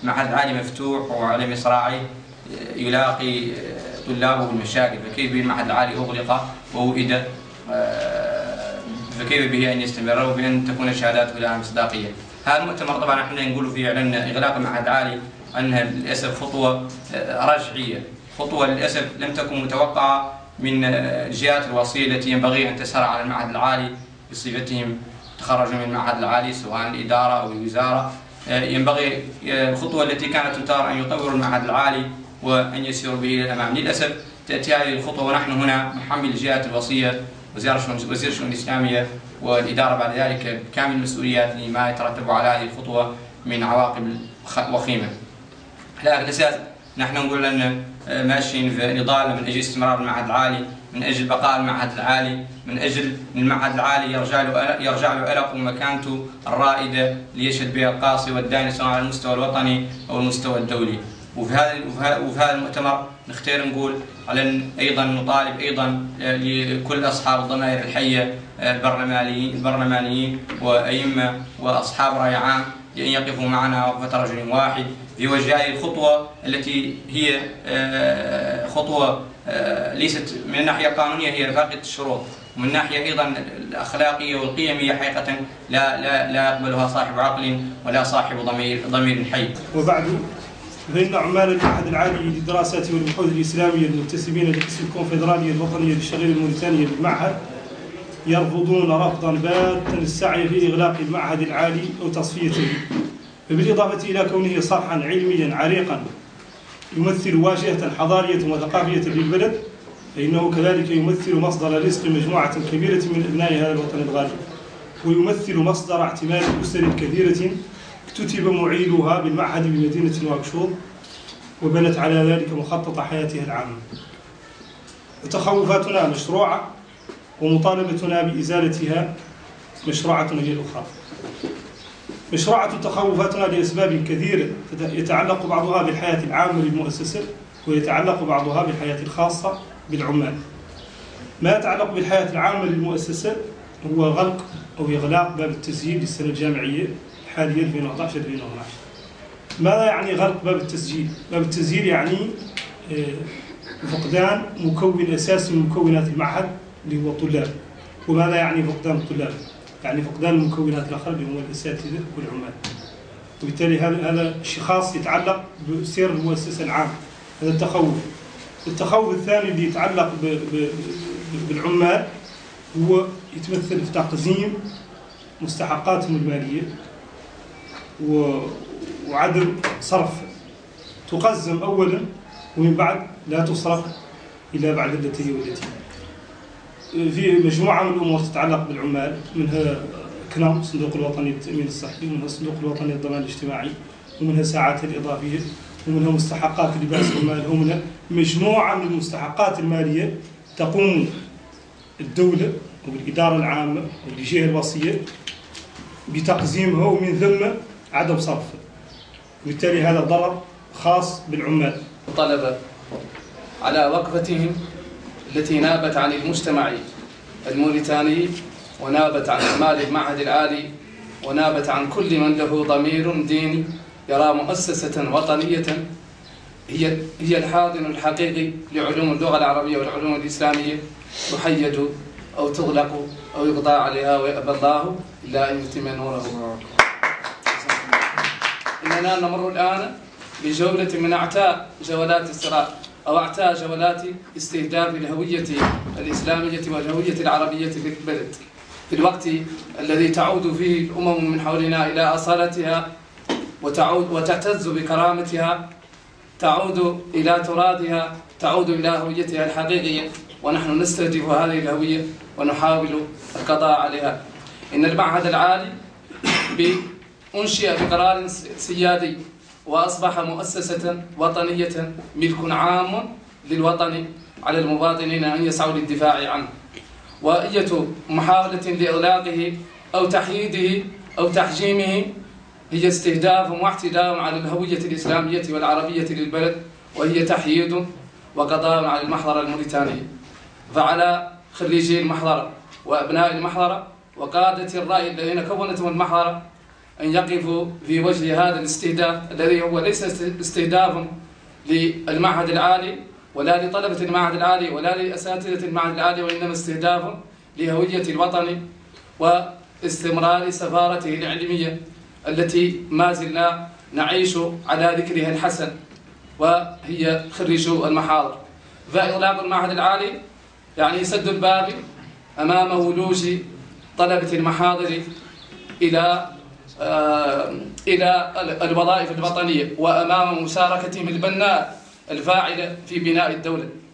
معهد عالي مفتوح وعلى مصراعي يلاقي طلابه بالمشاكل، فكيف بالمعهد العالي أغلق ووئد، فكيف به أن يستمر وبأن تكون شهاداته لها مصداقية. هذا المؤتمر طبعا احنا نقول فيه اعلان إغلاق المعهد العالي أنها للأسف خطوة رجعية، خطوة للأسف لم تكن متوقعة من الجهات الوصية التي ينبغي أن تسهر على المعهد العالي بصفتهم تخرجوا من المعهد العالي سواء الإدارة أو الوزارة. ينبغي الخطوة التي كانت تنتظر أن يطوروا المعهد العالي وأن يسيروا به إلى الأمام. للأسف تأتي هذه الخطوة ونحن هنا نحمل الجهات الوصية وزير الشؤون الإسلامية والإدارة بعد ذلك بكامل المسؤوليات لما يترتب على هذه الخطوة من عواقب وخيمة. على هذا الأساس نحن نقول أن ماشيين في نضال من أجل استمرار المعهد العالي، من أجل بقاء المعهد العالي، من أجل المعهد العالي يرجع له ألق ومكانته الرائدة ليشهد بها القاصي والداني سواء على المستوى الوطني أو المستوى الدولي. وفي هذا المؤتمر نختار نقول على أيضا نطالب أيضا لكل أصحاب الضمائر الحية البرلمانيين وأئمة وأصحاب رأي عام لأن يقفوا معنا وقفة رجل واحد في وجه هذه الخطوة التي هي خطوة ليست من الناحية القانونية هي رفاقة الشروط، ومن الناحية أيضا الأخلاقية والقيمية حقيقة لا يقبلها صاحب عقل ولا صاحب ضمير حي. وبعد فإن عمال المعهد العالي للدراسات والبحوث الإسلامية المنتسبين لقسم الكونفدرالية الوطنية للشغيل الموريتانية بالمعهد يرفضون رفضا باتا السعي في إغلاق المعهد العالي أو تصفيته، بالإضافة إلى كونه صرحا علميا عريقا يمثل واجهة حضارية وثقافية للبلد، فإنه كذلك يمثل مصدر رزق مجموعة كبيرة من أبناء هذا الوطن الغالي، ويمثل مصدر اعتماد أسر كثيرة اكتتب معيدها بالمعهد بمدينة نواكشوط وبنت على ذلك مخطط حياتها العامة. وتخوفاتنا مشروعة ومطالبتنا بإزالتها مشروعة هي الأخرى. مشروعة تخوفاتنا لأسباب كثيرة يتعلق بعضها بالحياة العامة للمؤسسة ويتعلق بعضها بالحياة الخاصة بالعمال. ما يتعلق بالحياة العامة للمؤسسة هو غلق أو إغلاق باب التسجيل للسنة الجامعية الحالية 2011-2012. ماذا يعني غلق باب التسجيل؟ باب التسجيل يعني فقدان مكون أساسي من مكونات المعهد اللي هو الطلاب. وماذا يعني فقدان الطلاب؟ يعني فقدان المكونات الأخرى اللي هم الأساتذة والعمال. وبالتالي هذا شيء خاص يتعلق بسير المؤسسة العامة. هذا التخوف. التخوف الثاني اللي يتعلق بالعمال هو يتمثل في تقزيم مستحقاتهم المالية وعدم صرف، تقزم أولا ومن بعد لا تصرف إلى بعد التي هي والتي. في مجموعة من الأمور تتعلق بالعمال، منها كنام الصندوق الوطني للتأمين الصحي، ومنها الصندوق الوطني للضمان الاجتماعي، ومنها ساعات الإضافية، ومنها مستحقات لباس العمال، ومنها مجموعة من المستحقات المالية تقوم الدولة وبالإدارة العامة والجهة الوصية بتقزيمها ومن ثم عدم صرفها. وبالتالي هذا ضرر خاص بالعمال. الطلبة على وقفتهم التي نابت عن المجتمع الموريتاني ونابت عن عمال المعهد العالي ونابت عن كل من له ضمير ديني يرى مؤسسة وطنية هي الحاضن الحقيقي لعلوم اللغة العربية والعلوم الإسلامية تحيد أو تغلق أو يقضى عليها ويأبى الله إلا أن يتم نوره. إننا نمر الآن بجولة من أعتاء جولات الصراع أو أعتاء جولات استهداف الهوية الإسلامية والهوية العربية في البلد، في الوقت الذي تعود فيه الأمم من حولنا إلى أصالتها وتعتز بكرامتها، تعود إلى تراثها، تعود إلى هويتها الحقيقية، ونحن نستهدف هذه الهوية ونحاول القضاء عليها. إن المعهد العالي أنشئ بقرار سيادي وأصبح مؤسسة وطنية ملك عام للوطن على المواطنين أن يسعوا للدفاع عنه، وأية محاولة لإغلاقه أو تحييده أو تحجيمه هي استهداف واعتداء على الهوية الإسلامية والعربية للبلد، وهي تحييد وقضاء على المحضرة الموريتانية. فعلى خريجي المحضرة وأبناء المحضرة وقادة الرأي الذين كونتهم المحضرة أن يقفوا في وجه هذا الاستهداف الذي هو ليس استهداف للمعهد العالي ولا لطلبة المعهد العالي ولا لأساتذة المعهد العالي، وإنما استهداف لهوية الوطن واستمرار سفارته العلمية التي ما زلنا نعيش على ذكرها الحسن، وهي خريجو المحاضر. فإغلاق المعهد العالي يعني سد الباب أمام ولوج طلبة المحاضر إلى الوظائف الوطنية وأمام مشاركتهم البناء الفاعلة في بناء الدولة.